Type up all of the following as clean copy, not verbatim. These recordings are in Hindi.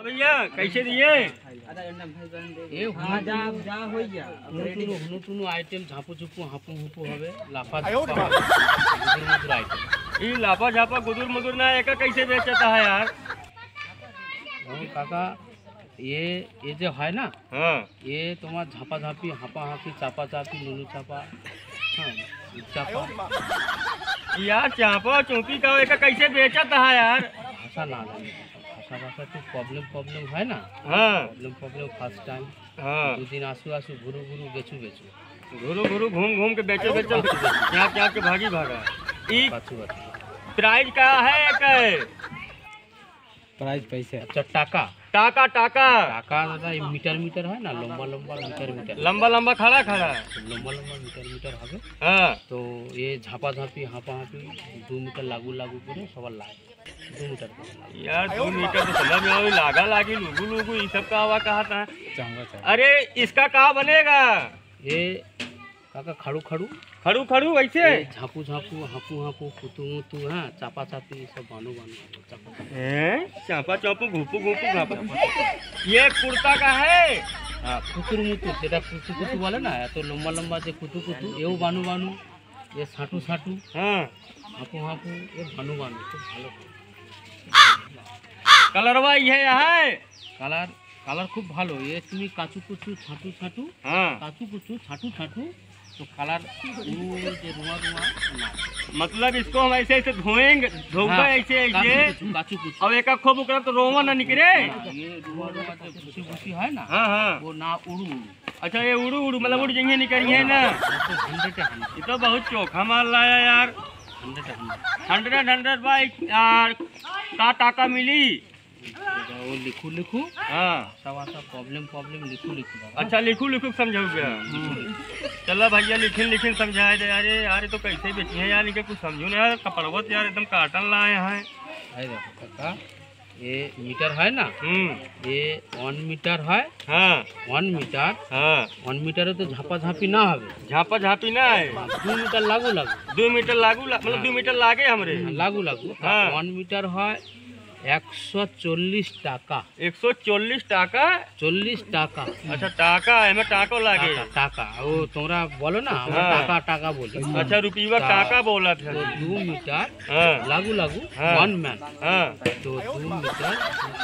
भैया कैसे दिए? ए वहाँ जा जा हो गया हुनु आइटम झापू झुपू हापू हुपू हवे लाफा मधुर आइटम ये लाफा झापा गुदुर मधुर ना एक कैसे बेचता है यार? काका ये जो है ना, हाँ ये तुम्हारा झापा झापी हापा हापी चापा चापी नुनू चापा, हाँ चापा यार चापा चौकी का एक कैसे बेचता है यार? भाषा ना जाने भाषा तो प्रॉब्लम है ना। हाँ प्रॉब्लम फर्स्ट टाइम। हाँ 2 दिन आसू घुरू बेचू घुरू घूम के बेचो क्या के भागी भागा। प्राइस का है? प्राइस पैसे अच्छा टाका दादा ये मीटर है ना, लंबा खड़ा मीटर हवे। हाँ तो ये झापा झापी हापा हापी 2 मीटर लागू करे सवाल लाग 2 मीटर यार 2 मीटर तो समझ में लागा लागी लुगू ये सब का हवा कहा था। अरे इसका कहाँ बनेगा? ये काका खड़ू वैसे झापू हापू कुतू हाँ चापा चापी सब बानू चापा चापू घूपू घापा। ये कुर्ता का है? हाँ कुतुर मुतुर जेटा कुतु बोले ना, तो लंबा जे कुतु ये बानू ये साटू हाँ हापू ये बानू खूब भालो। कलरवा ये है? कलर खूब भालो। ये तुम्हें काचू कुचू छाटू हाँ काचू कुचू छाटू तो कलर रुआ मतलब इसको हम ऐसे धोएंगे हाँ, ऐसे काचू कुचू अब एक खूब उकरा तो रोवा ना निकले। ये रुआ भूसी है ना, हाँ वो ना उड़ू। अच्छा ये उड़ू मतलब उड़ जाइए निकलिए है ना। ये तो बहुत चोखा माल लाया यार। 100 बाइक यार का टाका मिली? वो लिखू हाँ सब प्रॉब्लम लिखू। अच्छा लिखू समझाओ गया। चलो भैया लिखिन समझाए दे यार तो कैसे बेची है यार, कुछ समझू ना यार। कपड़वा यार एकदम काटन लाए हैं। देखो काका ये मीटर है ना, ये 1 मीटर है। हाँ 1 मीटर हाँ 1 मीटर तो झापा झापी ना हवे। झापा झापी ना है 2 मीटर लागू 2 मीटर लागू मतलब 2 मीटर लागे हमरे लागू हाँ 1 मीटर है 140 टाका। 140 टाका? 40 टाका। अच्छा टाका है टाको लागे टाका वो तोरा बोलो ना हाँ। टाका बोले। अच्छा रुपया टाका बोला था। तो 2 मीटर हाँ लागू हाँ 1 मैन हाँ तो 2 मीटर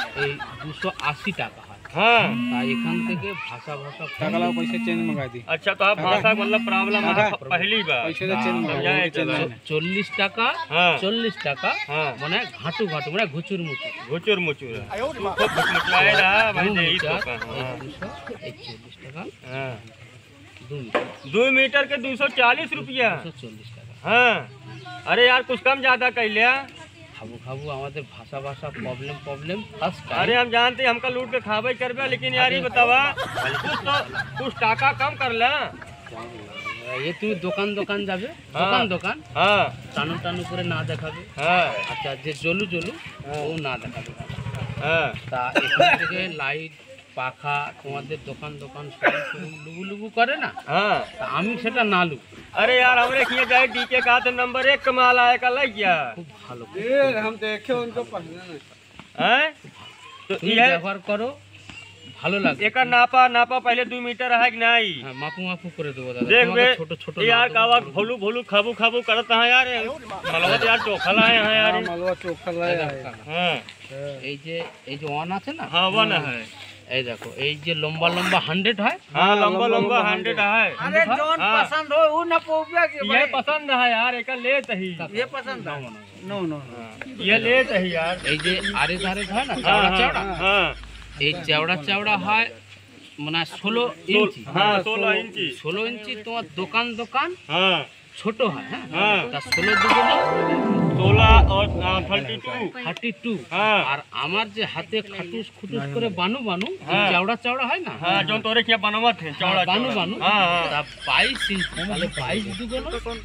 280 टाका है। हाँ एखान থেকে ভাষা টাকা पैसे चेंज मंगा दी। अच्छा तो आप भाषा मतलब प्रॉब्लम है पहली बार पैसे चेंज मंगाए 40 टाका हाँ 40 टाका हाँ माने घाटू माने घुचुर मुचुर खूब घुचमुचलाए रहा भाई यही तो का। 241 टाका हाँ 2 मीटर के 240 रुपया 240 টাকা। हाँ अरे यार कुछ कम ज्यादा कर लिया। खाबू हमारे भाषा प्रॉब्लम फर्स्ट। अरे हम जानते हमका लूट के खावे करबे, लेकिन यार ही बतावा कुछ टाका कम कर ला। ये तुम दुकान जाबे दुकान हाँ टानू करे ना देखाबे। हाँ अच्छा जे जोलू वो ना देखाबे। हाँ তা এখান থেকে লাইট পাখা তোমাদের দোকান সব লুবু করে না। हाँ আমি সেটা না লু। अरे यार हमरे किए जाए डीके का तो नंबर 1 कमाल आया का लग गया। খুব ভালো हम देखे उनको पहले हैं तो তুমি ये ব্যবহার করো ভালো লাগে। एक नापा पहले 2 मीटर है कि नहीं? হ্যাঁ মাপু করে দেবো দাদা। देख बे ছোট यार कावा भोलू खाबू करता है यार। मलवा यार चोखा लाए हैं यार। मलवा चोखा लाया है। हाँ এই যে ওয়ান আছে না, हाँ वन है। এই দেখো এই যে লম্বা 100 হয়। हाँ लंबा 100 है। अरे जोन हाँ। पसंद हो वो ना पोबिया के ये पसंद है यार एक लेत ही। ये पसंद है। नो ये लेत है यार। এই যে আরে হয় না हाँ চওড়া हाँ এই চওড়া হয় মানে 16 ইঞ্চি। हाँ 16 इंची 16 ইঞ্চি তোমার দোকান हाँ ছোট হয়। হ্যাঁ हाँ তা 16 দুগুণ 16 और 32 32। हाँ আর আমার যে হাতে খুটুস করে বানু हाँ। চওড়া হয় না, हाँ जो तोरे क्या बनवा थे चौड़ा বানু हाँ हाँ তা 22 ইঞ্চি তাহলে 22 দুগুণ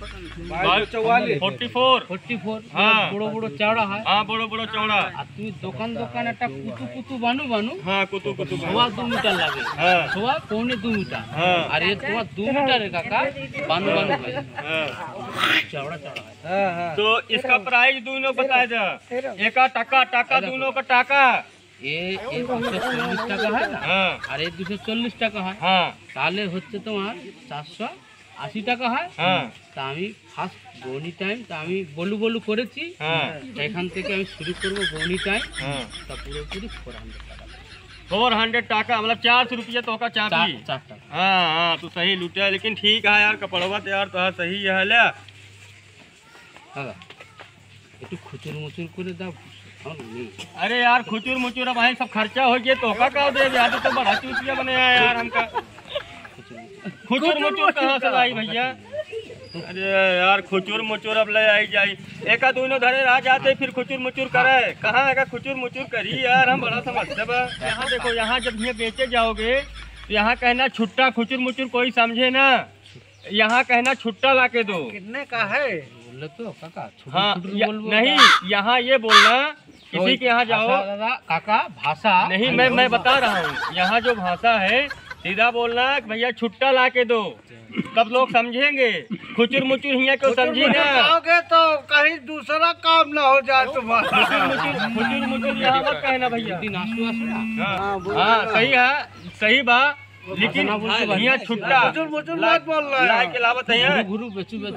44 44 বড় চওড়া হয়। हाँ बड़ो चौड़ा। আর তুমি দোকান একটা কুতু বানু हाँ कुतु সোয়া 2 মিটার লাগে। हाँ সোয়া পৌনে 2 মিটার। हाँ আর এ তোমার 2 মিটারের কাকা বানু হয় हाँ চওড়া হয়। हाँ तो इसका प्राइस दोनों बताए दे। एक टाका दोनों का टाका এ 240 টাকা হয় না, হ্যাঁ আর এ 240 টাকা হয়, হ্যাঁ তাহলে হচ্ছে তোমার 480 টাকা হয়। হ্যাঁ তা আমি ফার্স্ট বৌনি টাইম তা আমি বলু করেছি, হ্যাঁ এখান থেকে আমি শুরু করবো বৌনি টাইম, हाँ তা পুরোপুরি 400 টাকা, 400 टाका मतलब 400 रुपया तो का चाबी। 4 টাকা। हाँ हाँ तो सही लुटा, लेकिन ठीक है यार, कपड़वा तो यार तो सही है ले। দাদা একটু খুচুর মুচুর করে দাও, এখন নেই। अरे यार खुचुर मुचुर अब भाई सब खर्चा हो गया तो का दे दे, तो बड़ा चूतिया बने हैं यार हमका। खुचुर मुचुर कहाँ से लाई भैया? अरे यार खुचुर मुचुर अब ले आई जाई, एका दोनों धरे रह जाते फिर खुचुर मुचुर करे, कहाँ है खुचुर मुचुर करी यार, हम बड़ा समझते बा। यहाँ देखो, यहाँ जब ये बेचे जाओगे तो यहाँ कहना छुट्टा, खुचुर मुचुर कोई समझे ना, यहाँ कहना छुट्टा ला के दो। कितने का है? বললে তো কাকা हाँ ছুটু বলবো नहीं, यहाँ ये बोलना किसी के यहाँ जाओ, দাদা কাকা ভাষা नहीं मैं बता रहा हूँ, यहाँ जो भाषा है सीधा बोलना कि भैया छुट्टा ला के दो, तब लोग समझेंगे। खुचुर मुचुर हिया क्यों समझी ना, आओगे तो कहीं दूसरा काम ना हो जाए तुम्हारा। खुचुर मुचुर यहाँ मत कहना भैया। দিন আসু না, हाँ हाँ सही है, सही बा, लेकिन हिया छुट्टा मुचुर मुचुर मत बोल रहा लाए है। के लावत है ঘুরু বেচু বেচু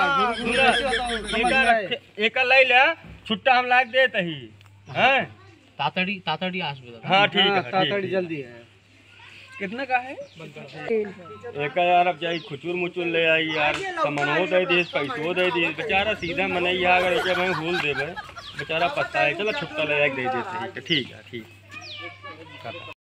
एक लाई ले छुट्टा हम लाग देते ही हैं। তাড়াতাড়ি আসবে দাদা। हाँ ठीक है तातड़ी ठीक जल्दी है। कितने का है? है। एक यार अब जाई खुचुर मुचुर ले आई यार, सामानो दे दी, पैसो दे दी, बेचारा सीधा मने अगर एक मैं भूल देबे बेचारा पत्ता है, चलो छुट्टा ले दे देते, ठीक है ठीक।